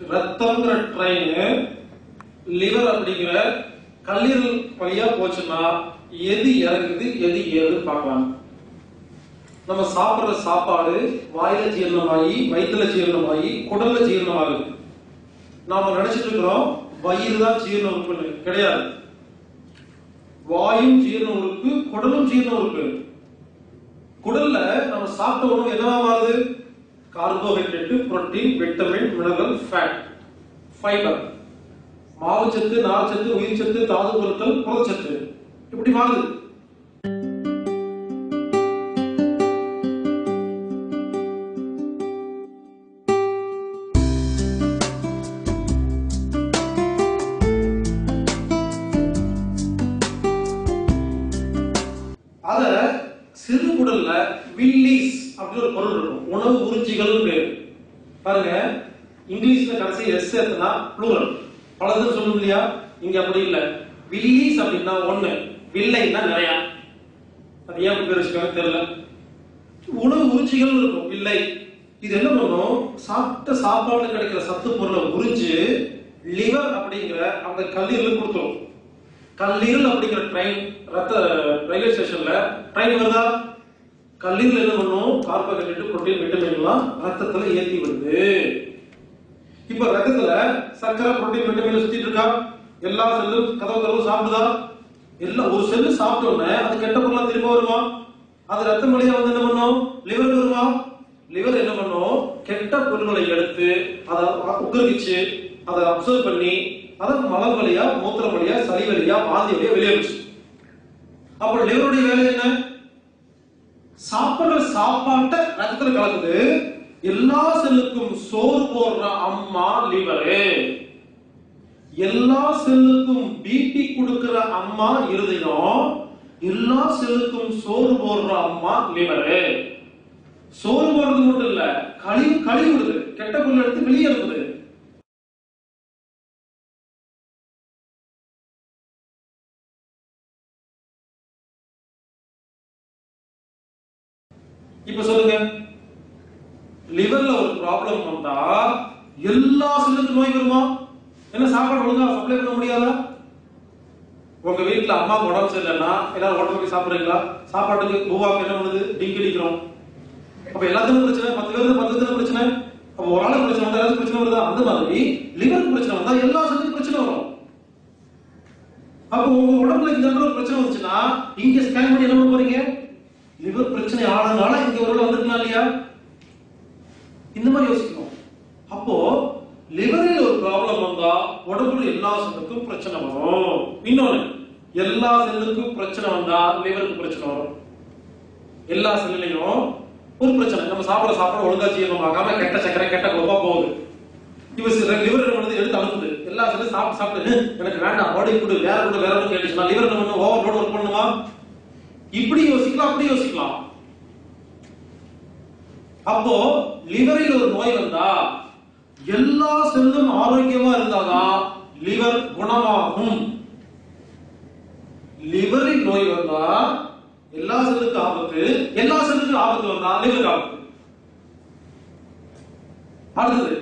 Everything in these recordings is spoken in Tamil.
ரத்தம்ங்கிற ட்ரெயின் லிவர் அப்படிங்கிற கல்லீரல் வழியா போச்சுன்னா எது இறங்குது எது ஏறுதுன்னு பார்க்கலாம். நம்ம சாப்பிடுற சாப்பாடு வாயில ஜீரணமாகி வயிற்றுல ஜீரணமாகி குடல்ல ஜீரணமாகுது. நாம நினைச்சிட்டு இருக்கிறோம் வயிறு தான் ஜீரண உறுப்புன்னு. கிடையாது. வாயும் ஜீரண உறுப்பு, குடலும் ஜீரண உறுப்பு. குடல்ல நம்ம சாப்பிட்ட உணவு என்னவா மாறுது? Carbohydrate, protein, vitamin, mineral, fat, fibre, மாவுச்சத்து, நார்ச்சத்து, உயிர்ச்சத்து, தாது பொருட்கள், புரதச்சத்து, இப்படி மாறுது. அத சிறுகுடல்ல வில்லிஸ் அப்படின்னு ஒரு பொருள் இருக்கும். உணவு உறிஞ்சிகள் பேரு. பாருங்க, இங்கிலீஷ்ல கடைசி எஸ் சேர்த்தனா ப்ளூரல், பலதுன்னு சொல்லணும் இல்லையா? இங்க அப்படி இல்ல. வில்லிஸ் அப்படின்னா ஒண்ணு, வில்லைன்னா நிறைய. அது ஏன் பேர் வச்சுக்காங்க தெரியல. உணவு உறிஞ்சிகள் இருக்கும் வில்லை. இது என்ன பண்ணும்? சாப்பிட்ட சாப்பாடுல கிடைக்கிற சத்து பொருளை உறிஞ்சு லிவர் அப்படிங்கிற அந்த கல்லீரல் கொடுத்துரும். கல்லீரல் அப்படிங்கிற ட்ரெயின் ரயில்வே ஸ்டேஷன்ல ட்ரெயின் வருதா? கல்லீரல் என்ன பண்ணும்? கார்போஹைட்ரேட், புரோட்டீன், விட்டமின் எல்லாம் ரத்தத்துல ஏற்றி வருது. இப்ப ரத்தத்துல சர்க்கரை, புரோட்டீன், விட்டமின் சுத்திட்டு இருக்கா? எல்லா செல்லும் கதவு சாப்பிடுதா? எல்லாம் ஒரு செல்லு சாப்பிட்டோன்னே அது கெட்ட பொருளா திரும்ப வருமா? அது ரத்தம் வழியா வந்து என்ன பண்ணும்? லிவர் வருமா? லிவர் என்ன பண்ணும்? கெட்ட பொருட்களை எடுத்து அதை உபயோகிச்சு அதை அப்சர்வ் பண்ணி அதை மலம் வழியா, மூத்திரம் வழியா, சளி வழியா, வாந்தி வழியா வெளியேறுச்சு. அப்புறம் லிவருடைய வேலை என்ன? சாப்பிடுற சாப்பாட்டை ரத்தத்துல கலக்குது. எல்லா செல்லுக்கும் சோறு போடுற அம்மா லிவரு. எல்லா செல்லுக்கும் பிபி கொடுக்கிற அம்மா இருதயம். எல்லா செல்லுக்கும் சோறு போடுற அம்மா லிவரு. சோறு போடுறது மட்டும் இல்ல, கழிவுடுது, கெட்ட பொருள் எடுத்து வெளியே இருக்குது. இப்ப சொல்லுங்க, லிவர்ல ஒரு ப்ராப்ளம் வந்தா எல்லா செல்லுக்கும் நோய் வருமா? என்ன சாப்பாடு ஒழுங்கா சப்ளை பண்ண முடியாதா? உங்க வீட்டுல அம்மா உடம்பு சரியில்லைன்னா எல்லாரும் ஹோட்டல் போய் சாப்பிடுறீங்களா? சாப்பாட்டுக்கு ரூபாக்கு என்ன பண்ணுது? டிங்கி அடிக்கிறோம். அப்ப எல்லாத்துக்கும் பிரச்சனை. 10 பேருக்கு 10 பிரச்சனை. அப்ப ஒரு ஆளுக்கு பிரச்சனை வந்தா எல்லாத்துக்கும் பிரச்சனை வருதா? அந்த மாதிரி லிவருக்கு பிரச்சனை வந்தா எல்லா செல்லுக்கும் பிரச்சனை வரும். அப்ப உங்க உடம்புல இந்த ஒரு பிரச்சனை வந்துச்சுன்னா இங்க ஸ்கேன் பண்ணி என்ன பண்ண போறீங்க? லிவர் பிரச்சனை ஆனதுனால இங்க ஒரு வந்துருக்கலாம் இல்லையா? இந்த மாதிரி யோசிக்கணும். அப்போ லிவரில் ஒரு ப்ராப்ளம் வந்தா உடம்புல எல்லா செல்லுக்கும் பிரச்சனை வரும். இன்னொன்னு, எல்லா செல்லுக்கும் பிரச்சனை வந்தா லிவருக்கு பிரச்சனை வரும். எல்லா செல்லுலயும் ஒரு பிரச்சனை. நம்ம சாப்பிட சாப்பிட ஒழுங்கா ஜீரணமாகாம கெட்ட சக்கரை, கெட்ட கொப்பா போகுது. இப்ப லிவர் என்ன பண்ணுது? எடுத்து அனுப்புது. எல்லா செல்லும் சாப்பிட்டு எனக்கு வேண்டாம், பாடி கொடு, வேற கொடு, வேற ஒன்று கேட்டுச்சுன்னா லிவர் என்ன பண்ணும்? ஓவர்லோட் ஒர்க் பண்ணுமா? இப்படி யோசிக்கலாம், அப்படி யோசிக்கலாம். அப்போ லிவரில் ஒரு நோய் வந்தா எல்லா செல்லும் ஆரோக்கியமா இருந்தாதான் லிவர் குணமாகும். லிவரில் நோய் வந்தா எல்லா செல்லுக்கு ஆபத்து, எல்லா செல்லுக்கு ஆபத்து வந்தா லிவருக்கு ஆபத்து. அடுத்தது,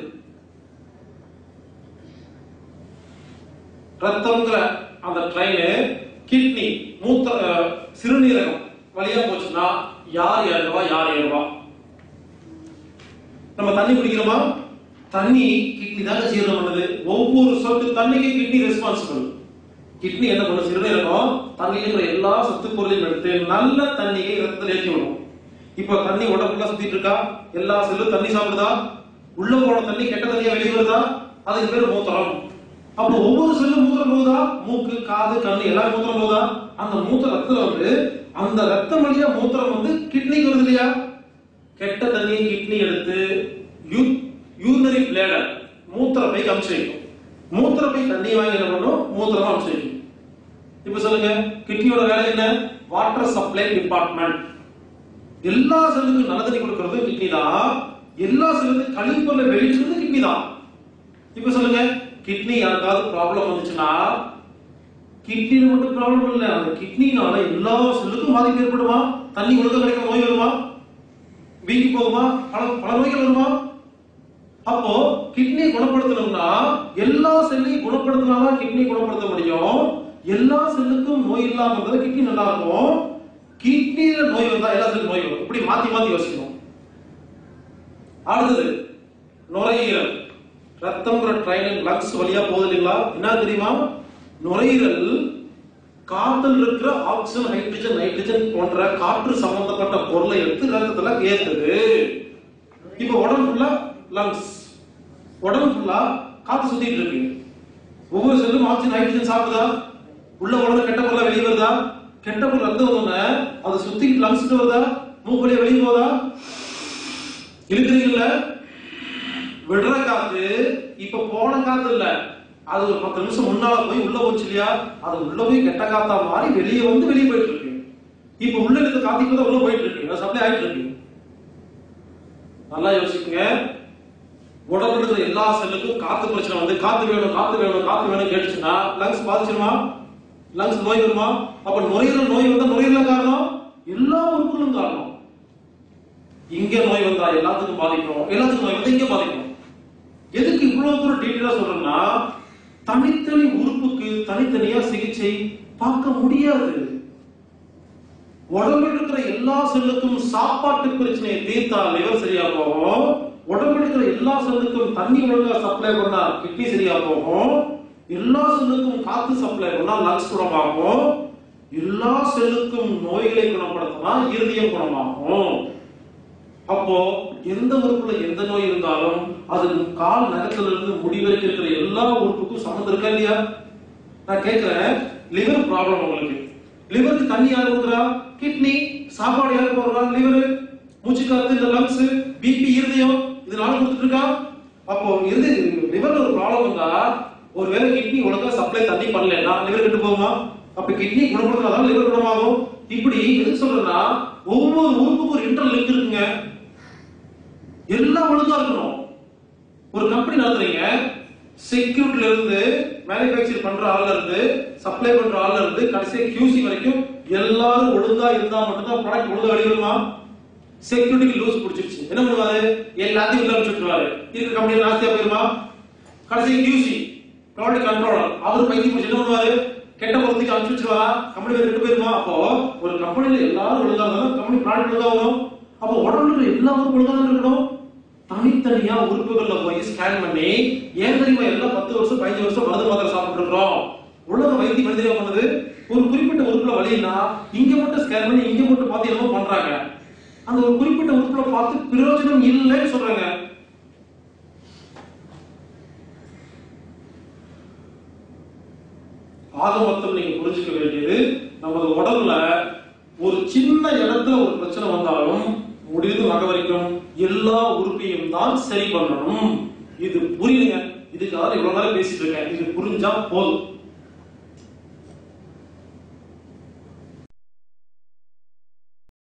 ரத்தம்ங்கிற அந்த ட்ரெயின் கிட்னி, சிறுநீரகம் வழியா போச்சுன்னா யார் ஏறுவா, யார் ஏறுவா? நம்ம தண்ணி குடிக்கிறோமா? தண்ணி கிட்னி தாங்க ஜீரணம் பண்ணுது. ஒவ்வொரு சொட்டு தண்ணிக்கு கிட்னி ரெஸ்பான்சிபிள். கிட்னி என்ன பண்ணும்? சிறுநீரகம் தண்ணியில் இருக்கிற எல்லா சத்து பொருளையும் எடுத்து நல்ல தண்ணியை ரத்தத்தில் ஏற்றி விடும். இப்ப தண்ணி உடம்புல சுத்திட்டு இருக்கா? எல்லா செல்லும் தண்ணி சாப்பிடுதா? உள்ள போன தண்ணி கெட்ட தண்ணியா வெளியே வருதா? அதுக்கு பேரு மூத்திரம். அப்போ ஒவ்வொரு செல்லும் மூத்திரம் போகுதா? மூக்கு, காது, கண்ணு எல்லாரும் மூத்திரம் போகுதா? அந்த மூத்திர ரத்தத்துல வந்து அந்த ரத்தம் வழியா மூத்திரம் வந்து கிட்னிக்கு வருது இல்லையா? கெட்ட தண்ணியை கிட்னி எடுத்து யூரினரி பிளேடர், மூத்திரப்பைக்கு அனுப்பிச்சு வைக்கும். மூத்திரப்பை தண்ணி வாங்கி என்ன பண்ணும்? மூத்திரமா அனுப்பிச்சு வைக்கும். இப்ப சொல்லுங்க, கிட்னியோட வேலை என்ன? Water supply department. எல்லா செல்லுக்கும் நல்ல தண்ணி கொடுக்கிறது கிட்னி தான். எல்லா செல்லுக்கும் கழிவுப்பொருளை வெளியிடுறது கிட்னி தான். இப்ப சொல்லுங்க, கிட்னி யாருக்காவது ப்ராப்ளம் வந்துச்சுன்னா கிட்னில மட்டும் ப்ராப்ளம் இல்ல, அந்த கிட்னினால எல்லா செல்லுக்கும் பாதிப்பு ஏற்படுமா? தண்ணி ஒழுங்கா கிடைக்க நோய் வருமா? வீங்கி போகுமா? பல நோய்கள் வருமா? அப்போ கிட்னி குணப்படுத்தணும்னா எல்லா செல்லையும் குணப்படுத்தினாதான் கிட்னி குணப்படுத்த முடியும். எல்லா செல்லுக்கும் நோய் இல்லாம இருந்தா கிட்னி நல்லா இருக்கும். கிட்னில நோய் வந்தா எல்லா செல்லும் நோய் வரும். இப்படி மாத்தி மாத்தி யோசிக்கணும். அடுத்தது நுரையீரல். ரத்தம்ங்கிற ட்ரைன் லங்ஸ் வழியா போகுது இல்லைங்களா? என்ன தெரியுமா? நுரையீரல் காற்றில் இருக்கிற ஆக்சிஜன், ஹைட்ரஜன், நைட்ரஜன் போன்ற காற்று சம்பந்தப்பட்ட பொருளை எடுத்து ரத்தத்துல ஏத்துது. இப்ப உடம்பு ஃபுல்லா லங்ஸ், உடம்பு ஃபுல்லா காத்து சுத்திட்டு இருக்கு. ஒவ்வொரு செல்லும் ஆக்சிஜன், ஹைட்ரஜன் சாப்பிடுதா? உள்ள உடம்பு கெட்ட பொருளா வெளியே வருதா? கெட்ட பொருள் ரத்தம் வந்தோடனே அது சுத்தி லங்ஸ் வருதா? மூக்கு வழியா வெளியே போதா? இருக்கிறீங்கல்ல? விடுற காத்து இப்ப போன காத்து இல்ல, அது ஒரு 10 நிமிஷம் முன்னால போய் உள்ள போச்சு இல்லையா? அது உள்ள போய் கெட்ட காத்தா மாறி வெளியே வந்து வெளியே போயிட்டு இருக்கு. இப்ப உள்ள இருக்க காத்து தான் உள்ள போயிட்டு இருக்கு, சப்ளை ஆயிட்டு இருக்கு. நல்லா யோசிக்குங்க. உடம்புல இருக்கிற எல்லா செல்லுக்கும் காத்து பிரச்சனை வந்து காத்து வேணும் காத்து வேணும் காத்து வேணும் கேட்டுச்சுன்னா லங்ஸ் பாதிச்சிருமா? லங்ஸ் நோய் வருமா? அப்ப நுரையீரல் நோய் வந்தா நுரையீரல் காரணம், எல்லா உறுப்புகளும் காரணம். இங்க நோய் வந்தா எல்லாத்துக்கும் பாதிக்கும், எல்லாத்துக்கும் நோய் வந்தா இங்க பாதிக்கும். எதுக்கு இவ்வளவு தூரம் டீட்டெயிலா சொல்றேன்னா, தனித்தனி உறுப்புக்கு தனித்தனியா சிகிச்சை பார்க்க முடியாது. உடம்புல இருக்கிற எல்லா செல்லுக்கும் சாப்பாட்டு பிரச்சனையை தீர்த்தா லிவர் சரியா போகும். உடம்புல இருக்கிற எல்லா செல்லுக்கும் தண்ணி ஒழுங்கா சப்ளை பண்ணா கிட்னி சரியா போகும். எல்லா செல்லுக்கும் காத்து சப்ளை பண்ணா லங்ஸ் குணமாகும். எல்லா செல்லுக்கும் நோய்களை குணப்படுத்தினா இருதயம் குணமாகும். அப்போ எந்த உறுப்புல எந்த நோய் இருந்தாலும் அது கால் நகத்துல இருந்து முடிவரைக்கும் இருக்கிற எல்லா உறுப்புக்கும் சம்மந்தம் இருக்கா இல்லையா? நான் கேட்கிறேன், லிவர் ப்ராப்ளம் உங்களுக்கு, லிவருக்கு தண்ணி யாரு கொடுக்குறா? கிட்னி. சாப்பாடு யாரு போடுறா? லிவர். மூச்சு காத்து இந்த லங்ஸ், பிபி இருதயம், இதனால கொடுத்துட்டு இருக்கா. அப்போ லிவர்ல ஒரு ப்ராப்ளம் இருந்தா ஒருவேளை கிட்னி ஒழுங்கா சப்ளை தண்ணி பண்ணலன்னா லிவர் கெட்டு போகுமா? அப்ப கிட்னி குணப்படுத்தினாதான் லிவர் குணமாகும். இப்படி எதுக்கு சொல்றேன்னா, ஒவ்வொரு உறுப்புக்கும் ஒரு இன்டர் லிங்க் இருக்குங்க. எல்லாம் ஒழுங்கா இருக்கணும். ஒரு கம்பெனி நடத்துறீங்க, செக்யூரிட்டில இருந்து மேனுஃபேக்சர் பண்ற ஆள்ல இருந்து சப்ளை பண்ற ஆள்ல இருந்து கடைசி QC வரைக்கும் எல்லாரும் ஒழுங்கா இருந்தா மட்டும்தான் ப்ராடக்ட் ஒழுங்கா வெளிவருமா? செக்யூரிட்டிக்கு லூஸ் பிடிச்சிருச்சு, என்ன பண்ணுவாரு? எல்லாத்தையும் உள்ள வச்சுட்டுவாரு. இருக்க கம்பெனி நாஸ்தியா போயிருமா? கடைசி QC ப்ராடக்ட் கண்ட்ரோலர் அவர் பைத்தியம் பிடிச்சி என்ன பண்ணுவாரு? கெட்ட பொருளுக்கு அனுப்பிச்சு வச்சுருவா, கம்பெனி பேர் கெட்டு போயிருமா? அப்போ ஒரு கம்பெனில எல்லாரும் ஒழுங்கா இருந்தாலும் கம்பெனி ப்ராடக்ட் ஒழுங்கா வரும். அப்போ உடம்புல எல்லாரும் ஒழுங்கா இருக்கணும். தனித்தனியா உறுப்புகள்ல போய் ஸ்கேன் பண்ணி, ஏன் தெரியுமா எல்லாம் 10 வருஷம் 15 வருஷம் மருந்து மாத்திரை சாப்பிட்டு இருக்கிறோம்? உலக வைத்தியம் மனிதனே பண்ணுது. ஒரு குறிப்பிட்ட உறுப்புல வலினா இங்க மட்டும் ஸ்கேன் பண்ணி இங்க மட்டும் பார்த்து என்னமோ பண்றாங்க. அந்த ஒரு குறிப்பிட்ட உறுப்புல பார்த்து பிரயோஜனம் இல்லைன்னு சொல்றாங்க. ஆக மொத்தம் நீங்க புரிஞ்சுக்க வேண்டியது, நமது உடம்புல ஒரு சின்ன இடத்துல ஒரு பிரச்சனை வந்தாலும் முடிவு நகை வரைக்கும் எல்லா உறுப்பையும் தான் சரி பண்ணணும். இது புரியுங்க. இதுக்காக இவ்வளவு நேரம் பேசிட்டு இருக்கேன். இது புரிஞ்சா போதும்.